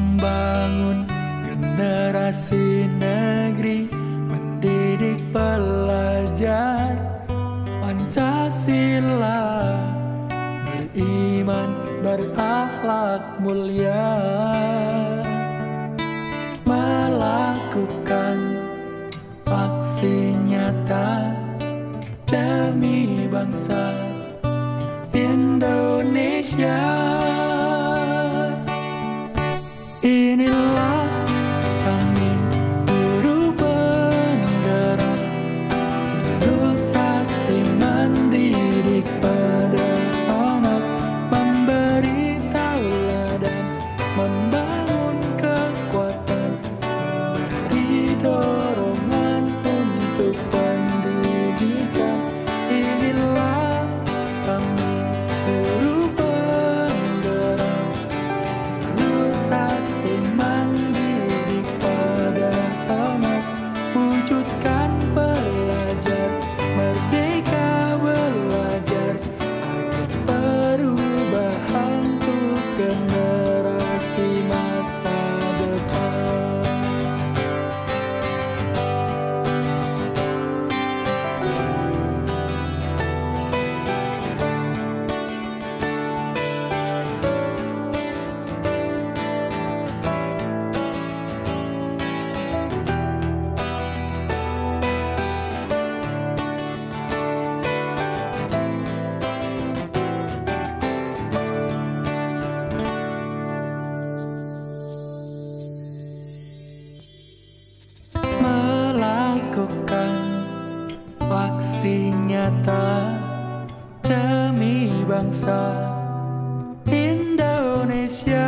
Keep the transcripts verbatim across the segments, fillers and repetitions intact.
membangun generasi negeri, mendidik pelajar Pancasila, beriman, berakhlak mulia, melakukan aksi nyata demi bangsa Indonesia. Inilah kami, guru penggerak, tulus hati mendidik pada anak, memberi tauladan, membangun kekuatan, memberi dorongan untuk pendidikan. Inilah kami, guru penggerak, tulus hati mendidik pada anak, wujudkan pelajar, merdeka belajar, agar perubahan untuk generasi masa depan. Melakukan aksi nyata demi bangsa Indonesia.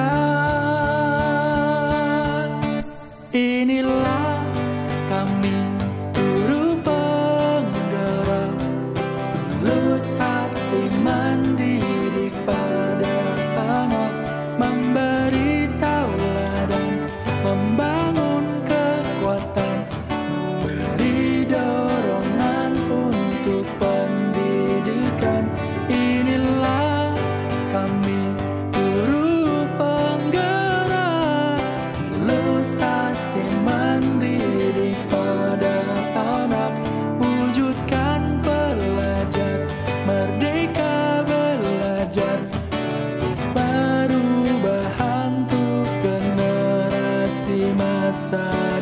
Inilah kami, guru penggerak, tulus hati mendidik pada anak, memberi tauladan, membangun kekuatan, memberi dorongan untuk pendidikan. Inilah kami, guru penggerak, tulus hati mendidik pada anak, wujudkan pelajar, merdeka belajar, perubahan untuk generasi masa